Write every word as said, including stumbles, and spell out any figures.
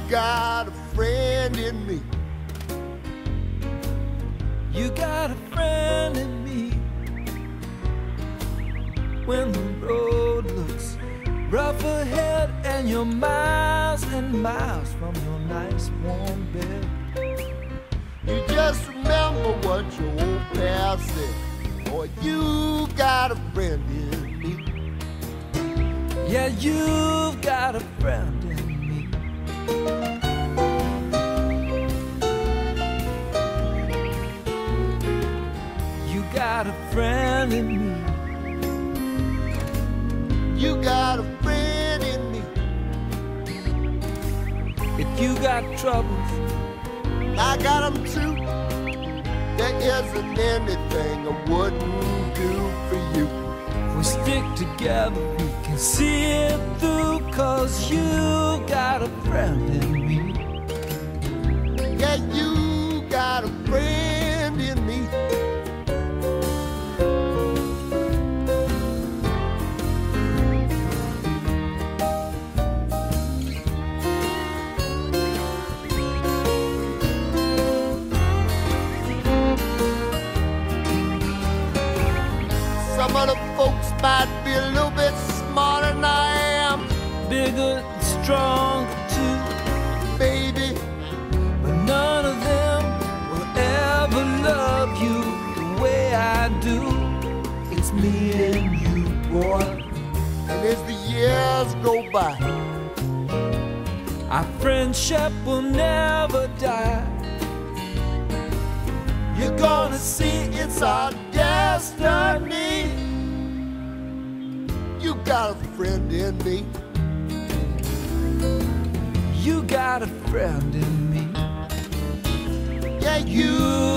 got a friend in me. You got a friend in me. When the road looks rough ahead and you're miles and miles from your nice warm bed, you just remember what your old past said. Boy, you got a friend in me. Yeah, you've got a friend in me. You got a friend in me. You got a friend in me. If you got troubles, I got them too. There isn't anything I wouldn't do for you. if we stick together, we can see it through. 'Cause you got a friend in me. Yeah, you got a friend in me. Some of the folks might be a little bit smarter than I am, Bigger and stronger too, baby. but none of them will ever love you the way I do. It's me and you, boy. And as the years go by, Our friendship will never die. you're gonna see it's our destiny. You got a friend in me. You got a friend in me. Yeah, you